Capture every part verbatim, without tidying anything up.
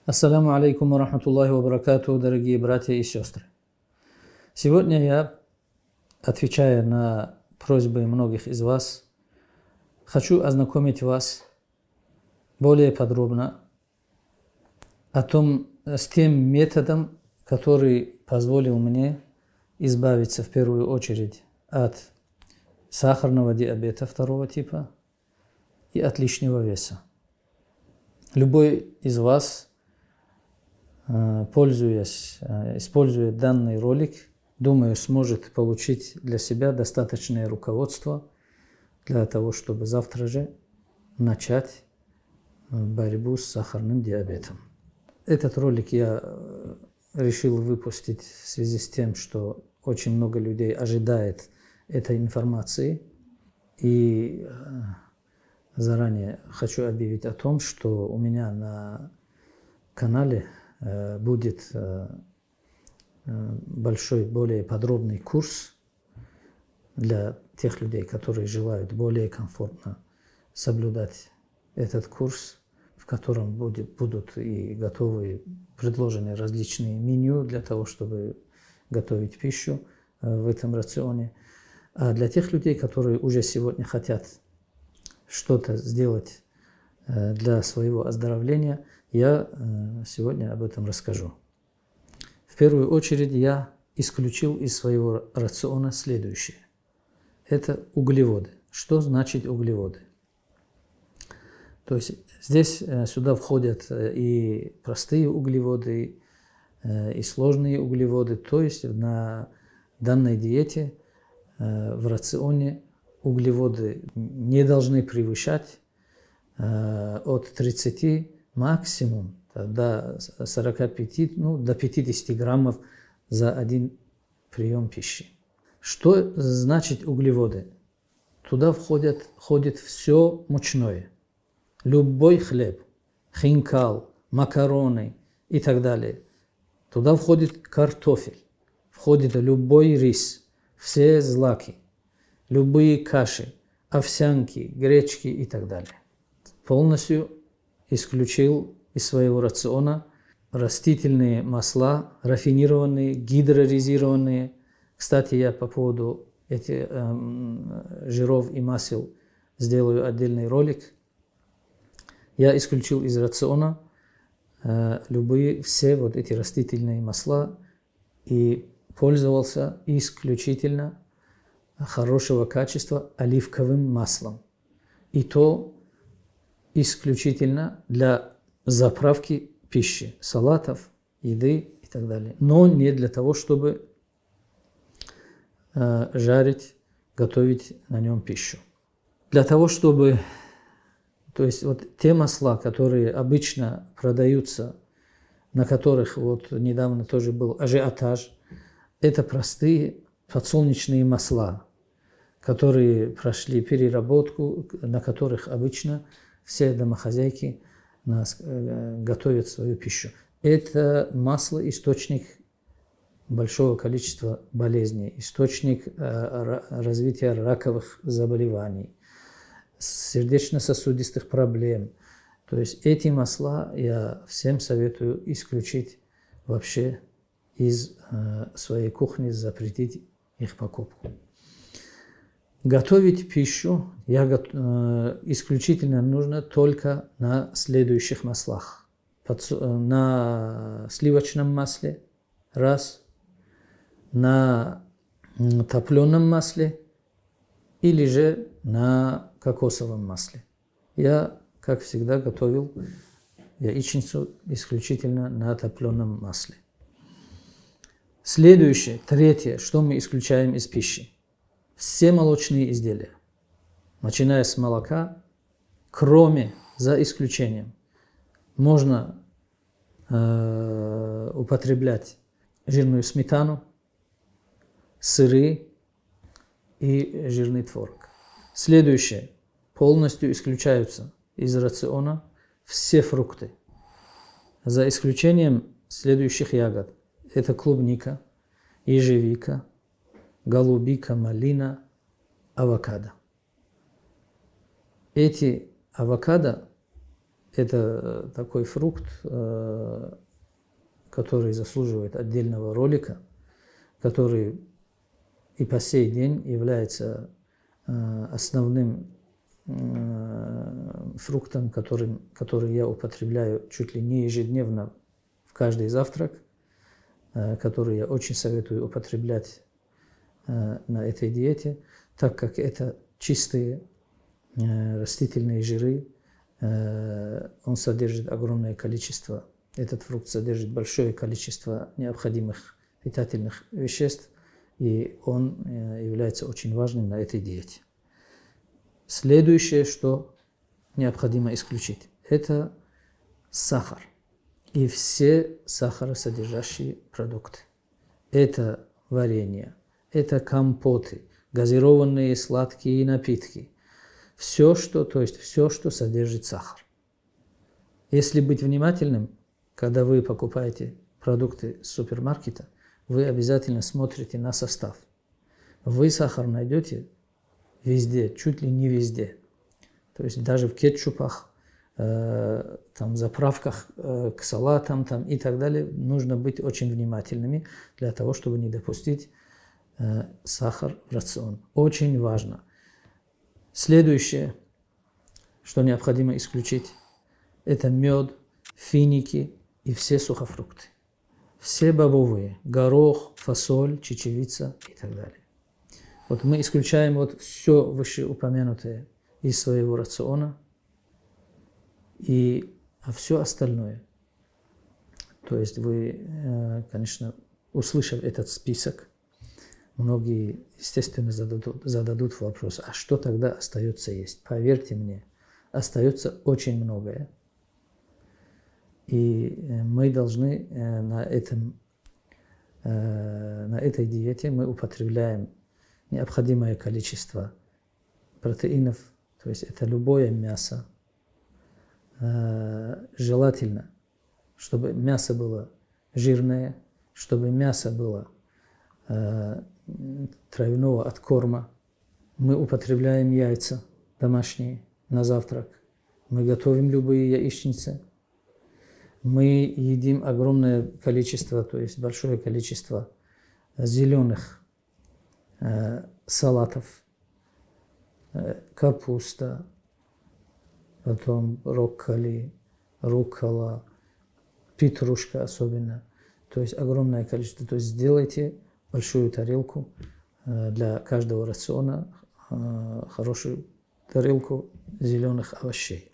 Ассаламу алейкум ва рахматуллахи ва баракату, дорогие братья и сестры. Сегодня я, отвечая на просьбы многих из вас, хочу ознакомить вас более подробно о том, с тем методом, который позволил мне избавиться в первую очередь от сахарного диабета второго типа и от лишнего веса. Любой из вас, пользуясь, используя данный ролик, думаю, сможет получить для себя достаточное руководство для того, чтобы завтра же начать борьбу с сахарным диабетом. Этот ролик я решил выпустить в связи с тем, что очень много людей ожидает этой информации. И заранее хочу объявить о том, что у меня на канале будет большой, более подробный курс для тех людей, которые желают более комфортно соблюдать этот курс, в котором будет, будут и готовы предложены различные меню для того, чтобы готовить пищу в этом рационе. А для тех людей, которые уже сегодня хотят что-то сделать для своего оздоровления, я сегодня об этом расскажу. В первую очередь я исключил из своего рациона следующее. Это углеводы. Что значит углеводы? То есть здесь сюда входят и простые углеводы, и сложные углеводы. То есть на данной диете, в рационе, углеводы не должны превышать от тридцати максимум до сорока пяти, ну, до пятидесяти граммов за один прием пищи. Что значит углеводы? Туда входят, входит все мучное. Любой хлеб, хинкал, макароны и так далее. Туда входит картофель, входит любой рис, все злаки, любые каши, овсянки, гречки и так далее. Полностью исключил из своего рациона растительные масла, рафинированные, гидролизированные. Кстати, я по поводу этих э, жиров и масел сделаю отдельный ролик. Я исключил из рациона э, любые, все вот эти растительные масла и пользовался исключительно хорошего качества оливковым маслом. И то исключительно для заправки пищи, салатов, еды и так далее. Но не для того, чтобы э, жарить, готовить на нем пищу. Для того, чтобы... То есть вот те масла, которые обычно продаются, на которых вот недавно тоже был ажиотаж, это простые подсолнечные масла, которые прошли переработку, на которых обычно все домохозяйки нас, э, готовят свою пищу. Это масло – источник большого количества болезней, источник э, развития раковых заболеваний, сердечно-сосудистых проблем. То есть эти масла я всем советую исключить вообще из э, своей кухни, запретить их покупку. Готовить пищу я, э, исключительно нужно только на следующих маслах. Под, на сливочном масле – раз, на топленом масле или же на кокосовом масле. Я, как всегда, готовил яичницу исключительно на топленом масле. Следующее, третье, что мы исключаем из пищи. Все молочные изделия, начиная с молока, кроме, за исключением, можно э, употреблять жирную сметану, сыры и жирный творог. Следующее, полностью исключаются из рациона все фрукты, за исключением следующих ягод. Это клубника, ежевика, голубика, малина, авокадо. Эти авокадо это такой фрукт, который заслуживает отдельного ролика, который и по сей день является основным фруктом, которым, который я употребляю чуть ли не ежедневно в каждый завтрак, который я очень советую употреблять на этой диете, так как это чистые растительные жиры, он содержит огромное количество, этот фрукт содержит большое количество необходимых питательных веществ, и он является очень важным на этой диете. Следующее, что необходимо исключить, это сахар и все сахаросодержащие продукты. Это варенье, это компоты, газированные сладкие напитки. Все, что, то есть все, что содержит сахар. Если быть внимательным, когда вы покупаете продукты с супермаркета, вы обязательно смотрите на состав. Вы сахар найдете везде, чуть ли не везде. То есть даже в кетчупах, э, там, заправках э, к салатам там, и так далее нужно быть очень внимательными для того, чтобы не допустить э, сахар в рацион. Очень важно. Следующее, что необходимо исключить, это мед, финики и все сухофрукты. Все бобовые, горох, фасоль, чечевица и так далее. Вот мы исключаем вот все вышеупомянутое из своего рациона, и, а все остальное. То есть вы, конечно, услышав этот список, многие, естественно, зададут, зададут вопрос, а что тогда остается есть? Поверьте мне, остается очень многое. И мы должны на, этом, на этой диете мы употребляем необходимое количество протеинов, то есть это любое мясо. Желательно, чтобы мясо было жирное, чтобы мясо было травяного откорма. Мы употребляем яйца домашние на завтрак. Мы готовим любые яичницы. Мы едим огромное количество, то есть большое количество зеленых э, салатов, э, капуста, потом брокколи, руккола, петрушка особенно. То есть огромное количество. То есть сделайте большую тарелку э, для каждого рациона, э, хорошую тарелку зеленых овощей.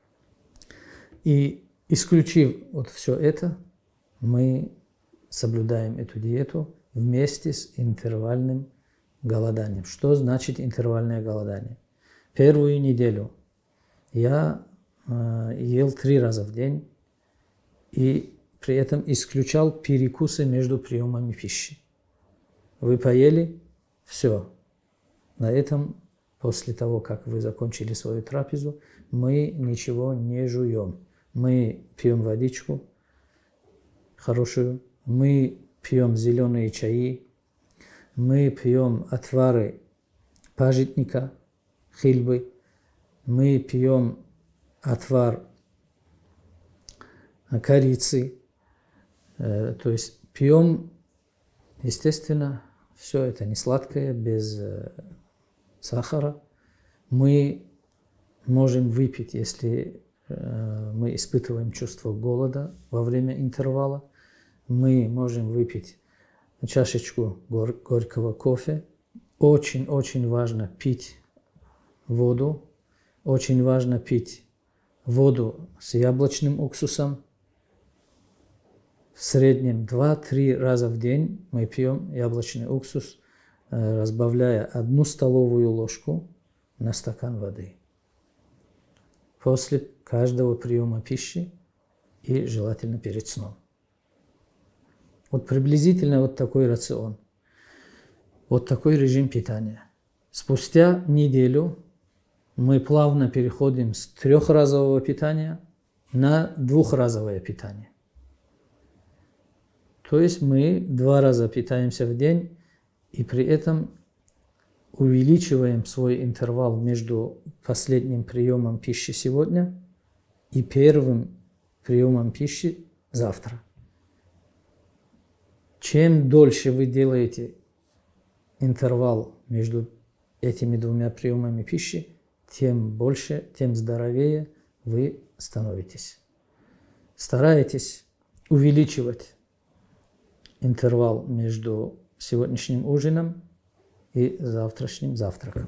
И исключив вот все это, мы соблюдаем эту диету вместе с интервальным голоданием. Что значит интервальное голодание? Первую неделю я э, ел три раза в день и при этом исключал перекусы между приемами пищи. Вы поели, все. На этом, после того, как вы закончили свою трапезу, мы ничего не жуем. Мы пьем водичку хорошую, мы пьем зеленые чаи, мы пьем отвары пажитника, хильбы, мы пьем отвар корицы, то есть пьем, естественно, все это не сладкое, без сахара. Мы можем выпить, если мы испытываем чувство голода во время интервала. Мы можем выпить чашечку гор горького кофе. Очень-очень важно пить воду. Очень важно пить воду с яблочным уксусом. В среднем два-три раза в день мы пьем яблочный уксус, разбавляя одну столовую ложку на стакан воды. После каждого приема пищи и желательно перед сном. Вот приблизительно вот такой рацион, вот такой режим питания. Спустя неделю мы плавно переходим с трехразового питания на двухразовое питание. То есть мы два раза питаемся в день и при этом увеличиваем свой интервал между последним приемом пищи сегодня и первым приемом пищи завтра. Чем дольше вы делаете интервал между этими двумя приемами пищи, тем больше, тем здоровее вы становитесь. Старайтесь увеличивать интервал между сегодняшним ужином и завтрашним завтраком.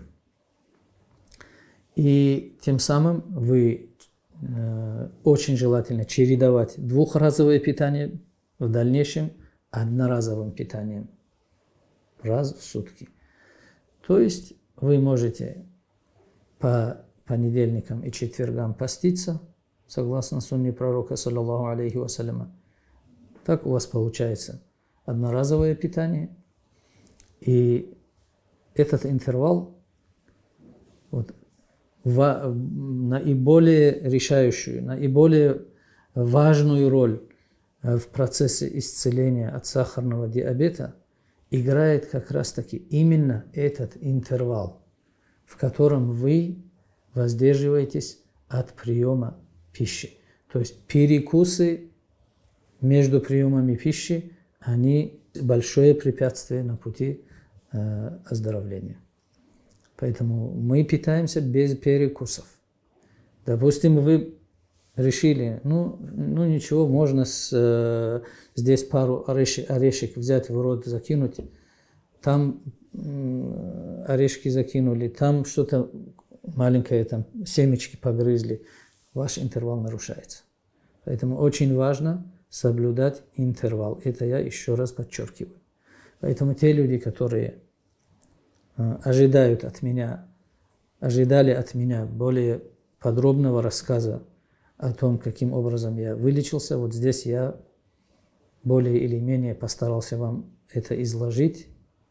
И тем самым вы э, очень желательно чередовать двухразовое питание в дальнейшем одноразовым питанием раз в сутки. То есть вы можете по понедельникам и четвергам поститься, согласно сунне пророка, саллаллаху алейхи вассаляма. Так у вас получается одноразовое питание. И этот интервал вот, в, наиболее решающую, наиболее важную роль в процессе исцеления от сахарного диабета играет как раз-таки именно этот интервал, в котором вы воздерживаетесь от приема пищи. То есть перекусы между приемами пищи, они большое препятствие на пути э, оздоровления. Поэтому мы питаемся без перекусов. Допустим, вы решили, ну, ну ничего, можно с, э, здесь пару орешек, орешек взять в рот, закинуть, там э, орешки закинули, там что-то маленькое, там семечки погрызли, ваш интервал нарушается. Поэтому очень важно соблюдать интервал. Это я еще раз подчеркиваю. Поэтому те люди, которые э, ожидают от меня, ожидали от меня более подробного рассказа о том, каким образом я вылечился, вот здесь я более или менее постарался вам это изложить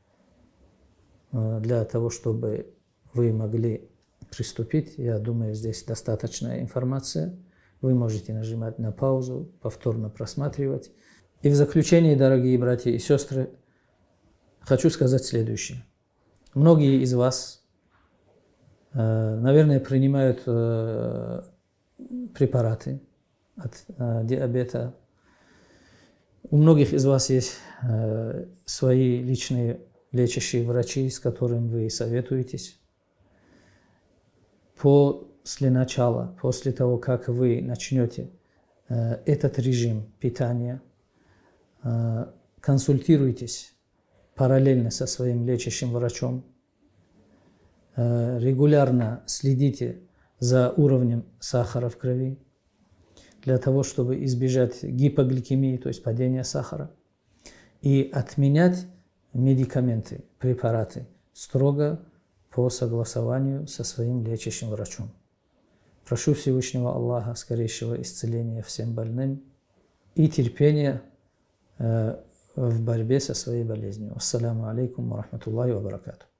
э, для того, чтобы вы могли приступить. Я думаю, здесь достаточная информация. Вы можете нажимать на паузу, повторно просматривать. И в заключение, дорогие братья и сестры, хочу сказать следующее. Многие из вас, наверное, принимают препараты от диабета. У многих из вас есть свои личные лечащие врачи, с которыми вы советуетесь. После начала, после того, как вы начнете э, этот режим питания, э, консультируйтесь параллельно со своим лечащим врачом, э, регулярно следите за уровнем сахара в крови, для того, чтобы избежать гипогликемии, то есть падения сахара, и отменять медикаменты, препараты строго по согласованию со своим лечащим врачом. Прошу Всевышнего Аллаха скорейшего исцеления всем больным и терпения э, в борьбе со своей болезнью. Ассаламу алейкум ва рахматуллахи ва баракатух.